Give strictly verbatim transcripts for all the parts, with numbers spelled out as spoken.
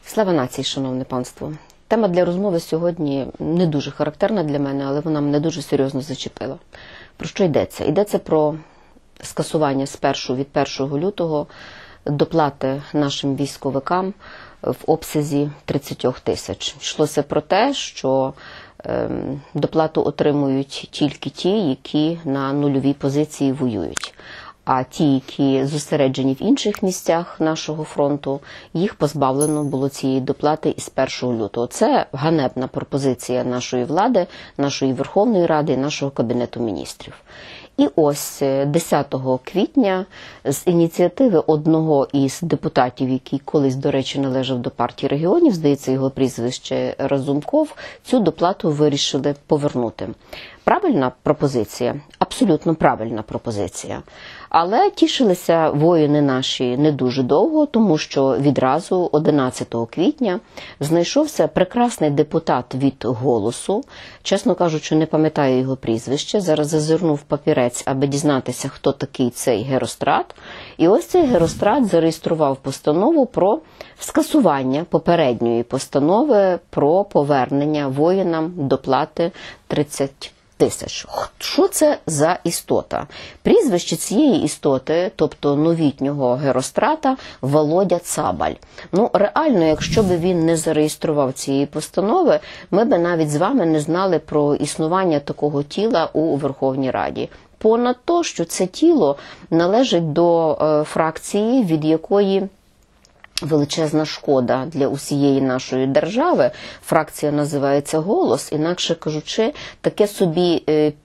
Слава нації, шановне панство! Тема для розмови сьогодні не дуже характерна для мене, але вона мене дуже серйозно зачепила. Про що йдеться? Йдеться про скасування спершу від першого лютого доплати нашим військовикам в обсязі тридцять тисяч. Йшлося про те, що е, доплату отримують тільки ті, які на нульовій позиції воюють. А ті, які зосереджені в інших місцях нашого фронту, їх позбавлено було цієї доплати із першого лютого. Це ганебна пропозиція нашої влади, нашої Верховної Ради, нашого Кабінету міністрів. І ось десятого квітня з ініціативи одного із депутатів, який колись, до речі, належав до партії регіонів, здається, його прізвище Разумков, цю доплату вирішили повернути. Правильна пропозиція? Абсолютно правильна пропозиція. Але тішилися воїни наші не дуже довго, тому що відразу одинадцятого квітня знайшовся прекрасний депутат від «Голосу». Чесно кажучи, не пам'ятаю його прізвище. Зараз зазирнув папірець, аби дізнатися, хто такий цей Герострат. І ось цей Герострат зареєстрував постанову про скасування попередньої постанови про повернення воїнам доплати тридцять тисяч. Що це за істота? Прізвище цієї істоти, тобто новітнього Герострата, Володя Цабаль. Ну, реально, якщо б він не зареєстрував цієї постанови, ми б навіть з вами не знали про існування такого тіла у Верховній Раді. Понад то, що це тіло належить до е, фракції, від якої величезна шкода для усієї нашої держави. Фракція називається «Голос», інакше кажучи, таке собі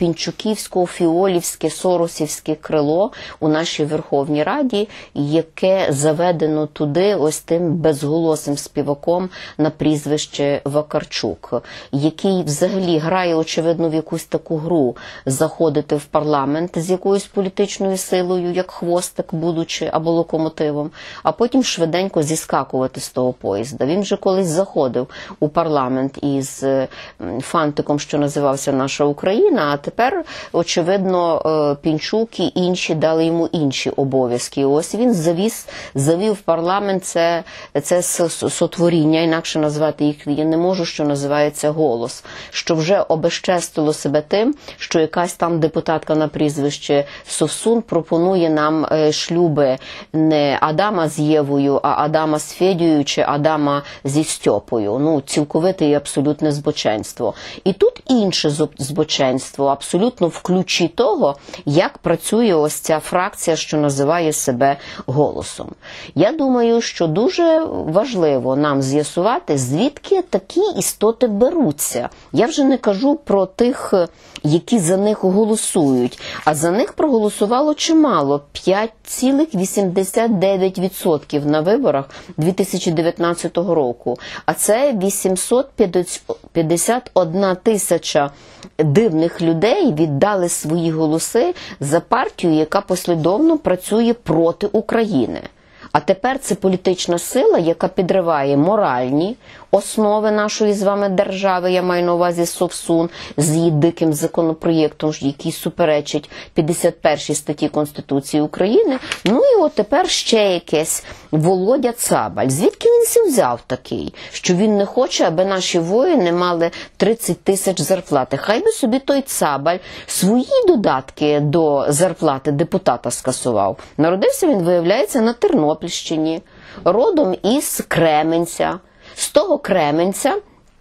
пінчуківсько-фіолівське, соросівське крило у нашій Верховній Раді, яке заведено туди ось тим безголосим співаком на прізвище Вакарчук, який взагалі грає, очевидно, в якусь таку гру заходити в парламент з якоюсь політичною силою, як хвостик, будучи, або локомотивом, а потім швиденько зіскакувати з того поїзда. Він вже колись заходив у парламент із фантиком, що називався «Наша Україна», а тепер, очевидно, Пінчук і інші дали йому інші обов'язки. Ось він завіз, завів в парламент це, це сотворіння, інакше назвати їх я не можу, що називається «Голос», що вже обезчестило себе тим, що якась там депутатка на прізвище Совсун пропонує нам шлюби не Адама з Євою, а Адама з Федією чи Адама зі Стьопою. Ну, цілковите і абсолютне збоченство. І тут інше збоченство, абсолютно в ключі того, як працює ось ця фракція, що називає себе «Голосом». Я думаю, що дуже важливо нам з'ясувати, звідки такі істоти беруться. Я вже не кажу про тих, які за них голосують, а за них проголосувало чимало – п'ять цілих вісімдесят дев'ять сотих відсотка на виборах дві тисячі дев'ятнадцятого року. А це вісімсот п'ятдесят одна тисяча дивних людей віддали свої голоси за партію, яка послідовно працює проти України. А тепер це політична сила, яка підриває моральні основи нашої з вами держави, я маю на увазі Совсун, з її диким законопроєктом, який суперечить п'ятдесят першій статті Конституції України. Ну і от тепер ще якесь Володя Цабаль. Звідки він сі взяв такий? Що він не хоче, аби наші воїни мали тридцять тисяч зарплати. Хай би собі той Цабаль свої додатки до зарплати депутата скасував. Народився він, виявляється, на Тернопільщині, родом із Кременця. З того Кременця,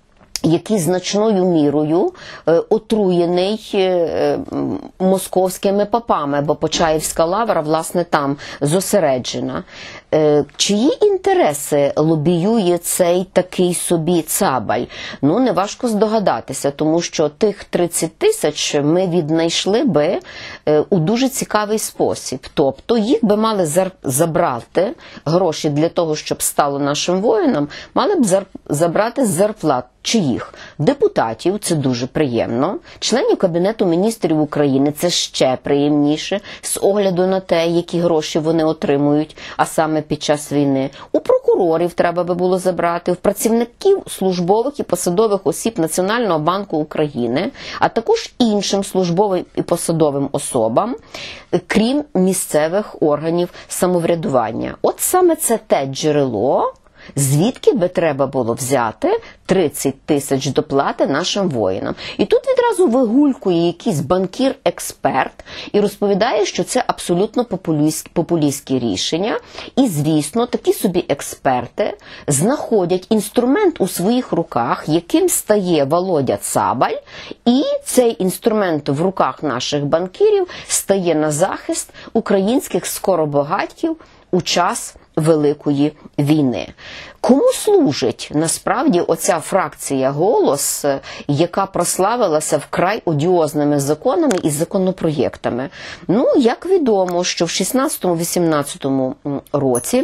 який значною мірою е, отруєний е, московськими попами, бо Почаївська лавра, власне, там зосереджена. Е, чиї інтереси лобіює цей такий собі Цабаль? Ну, неважко здогадатися, тому що тих тридцять тисяч ми віднайшли би е, у дуже цікавий спосіб. Тобто їх би мали зар... забрати, гроші для того, щоб стало нашим воїнам, мали б зар... забрати з зарплат. Чиїх? Депутатів, це дуже приємно. Членів Кабінету міністрів України, це ще приємніше, з огляду на те, які гроші вони отримують, а саме під час війни. У прокурорів треба би було забрати, в працівників службових і посадових осіб Національного банку України, а також іншим службовим і посадовим особам, крім місцевих органів самоврядування. От саме це те джерело, звідки би треба було взяти тридцять тисяч доплати нашим воїнам. І тут відразу вигулькує якийсь банкір-експерт і розповідає, що це абсолютно популістське рішення. І, звісно, такі собі експерти знаходять інструмент у своїх руках, яким стає Володя Цабаль, і цей інструмент в руках наших банкірів стає на захист українських скоробагатків у час Великої війни. Кому служить насправді оця фракція «Голос», яка прославилася вкрай одіозними законами і законопроєктами? Ну, як відомо, що в шістнадцятому-вісімнадцятому році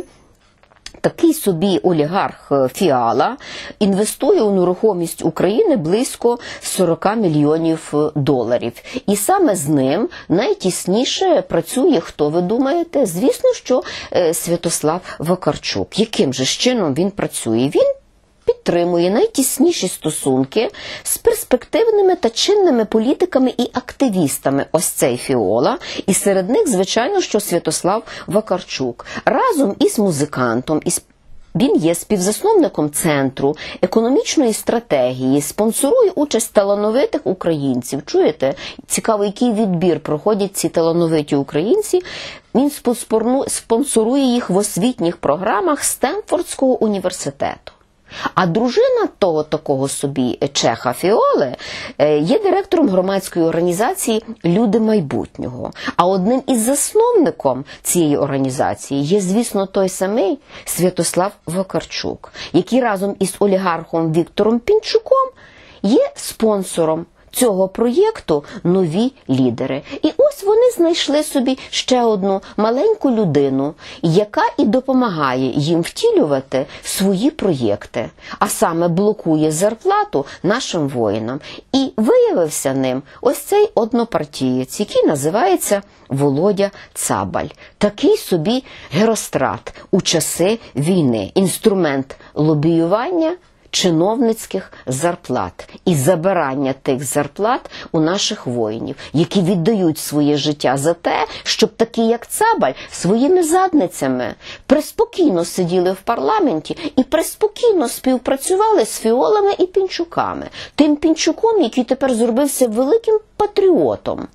такий собі олігарх Фіала інвестує у нерухомість України близько сорок мільйонів доларів. І саме з ним найтісніше працює, хто ви думаєте? Звісно, що Святослав Вакарчук. Яким же чином він працює? Він підтримує найтісніші стосунки з перспективними та чинними політиками і активістами. Ось цей Фіола. І серед них, звичайно, що Святослав Вакарчук. Разом із музикантом, із Він є співзасновником Центру економічної стратегії, спонсорує участь талановитих українців. Чуєте? Цікаво, який відбір проходять ці талановиті українці. Він спонсорує їх в освітніх програмах Стенфордського університету. А дружина того такого собі Чеха Фіоли є директором громадської організації «Люди майбутнього». А одним із засновником цієї організації є, звісно, той самий Святослав Вакарчук, який разом із олігархом Віктором Пінчуком є спонсором цього проєкту «Нові лідери». І ось вони знайшли собі ще одну маленьку людину, яка і допомагає їм втілювати свої проєкти, а саме блокує зарплату нашим воїнам. І виявився ним ось цей однопартієць, який називається Володя Цабаль. Такий собі Герострат у часи війни, інструмент лобіювання чиновницьких зарплат і забирання тих зарплат у наших воїнів, які віддають своє життя за те, щоб такі, як Цабаль, своїми задницями преспокійно сиділи в парламенті і преспокійно співпрацювали з Фіолами і Пінчуками. Тим Пінчуком, який тепер зробився великим патріотом.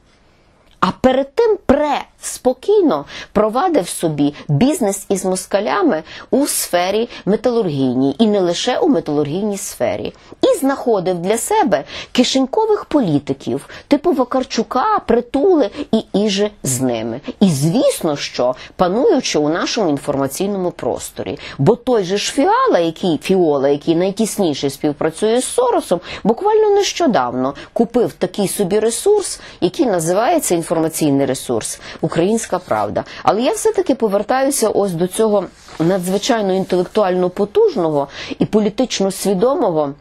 А перед тим преспокійно провадив собі бізнес із москалями у сфері металургійній, і не лише у металургійній сфері. І знаходив для себе кишенькових політиків, типу Вакарчука, Притули і іже з ними. І звісно, що пануючи у нашому інформаційному просторі. Бо той же ж Фіала, який, Фіола, який найтісніше співпрацює з Соросом, буквально нещодавно купив такий собі ресурс, який називається інформаційний ресурс «Українська правда». Але я все-таки повертаюся ось до цього надзвичайно інтелектуально потужного і політично свідомого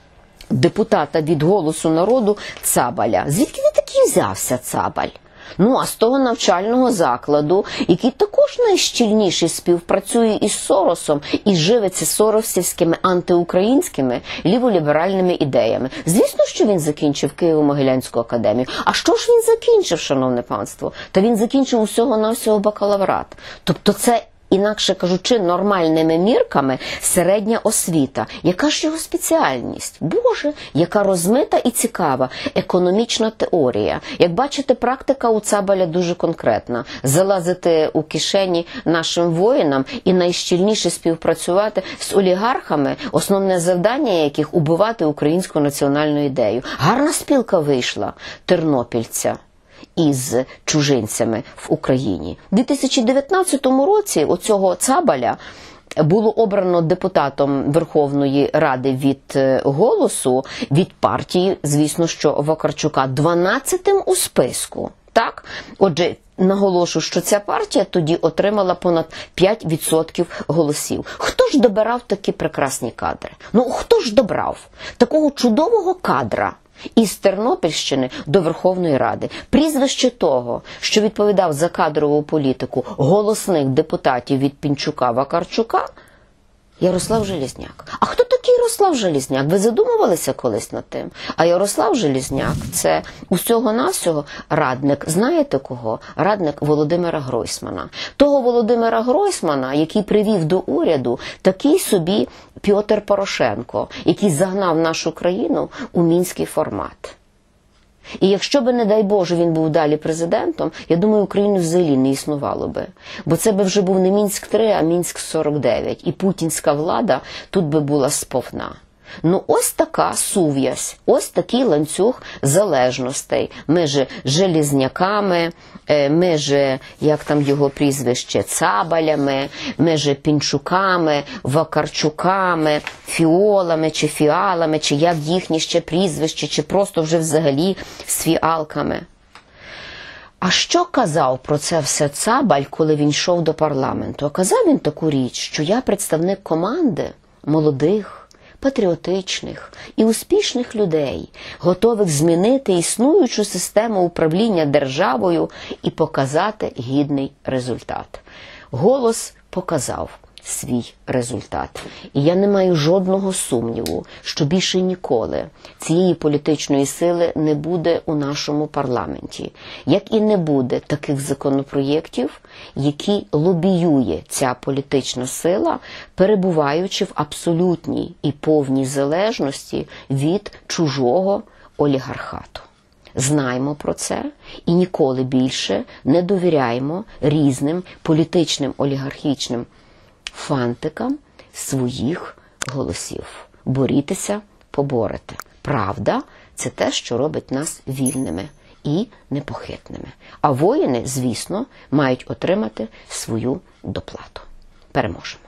депутата від «Голосу народу» Цабаля. Звідки він такий взявся, Цабаль? Ну, а з того навчального закладу, який також найщільніше співпрацює із Соросом і живиться соросівськими антиукраїнськими ліволіберальними ідеями. Звісно, що він закінчив Києво-Могилянську академію. А що ж він закінчив, шановне панство? Та він закінчив усього-навсього бакалаврат. Тобто це, інакше кажучи, нормальними мірками середня освіта. Яка ж його спеціальність? Боже, яка розмита і цікава економічна теорія. Як бачите, практика у Цабаля дуже конкретна. Залазити у кишені нашим воїнам і найщільніше співпрацювати з олігархами, основне завдання яких – убивати українську національну ідею. Гарна спілка вийшла тернопільця із чужинцями в Україні. У дві тисячі дев'ятнадцятому році оцього Цабаля було обрано депутатом Верховної Ради від «Голосу», від партії, звісно, що Вакарчука, дванадцятим у списку. Так? Отже, наголошу, що ця партія тоді отримала понад п'ять відсотків голосів. Хто ж добирав такі прекрасні кадри? Ну, хто ж добрав такого чудового кадра із Тернопільщини до Верховної Ради? Прізвище того, що відповідав за кадрову політику голосних депутатів від Пінчука, Вакарчука, Ярослав Железняк. А хто такий Ярослав Железняк? Ви задумувалися колись над тим? А Ярослав Железняк – це усього-навсього радник, знаєте кого? Радник Володимира Гройсмана. Того Володимира Гройсмана, який привів до уряду такий собі Петр Порошенко, який загнав нашу країну у мінський формат. І якщо би, не дай Боже, він був далі президентом, я думаю, Україну взагалі не існувало би. Бо це би вже був не Мінськ три, а Мінськ сорок дев'ять. І путінська влада тут би була сповна. Ну ось така сув'язь, ось такий ланцюг залежностей між Железняками, між, як там його прізвище, Цабалями, між Пінчуками, Вакарчуками, Фіолами чи Фіалами, чи як їхні ще прізвище, чи просто вже взагалі з фіалками. А що казав про це все Цабаль, коли він йшов до парламенту? А казав він таку річ, що я представник команди молодих, патріотичних і успішних людей, готових змінити існуючу систему управління державою і показати гідний результат. Голос показав свій результат. І я не маю жодного сумніву, що більше ніколи цієї політичної сили не буде у нашому парламенті. Як і не буде таких законопроєктів, які лобіює ця політична сила, перебуваючи в абсолютній і повній залежності від чужого олігархату. Знаймо про це і ніколи більше не довіряємо різним політичним олігархічним фантикам своїх голосів. Борітеся, поборете. Правда – це те, що робить нас вільними і непохитними. А воїни, звісно, мають отримати свою доплату. Переможемо.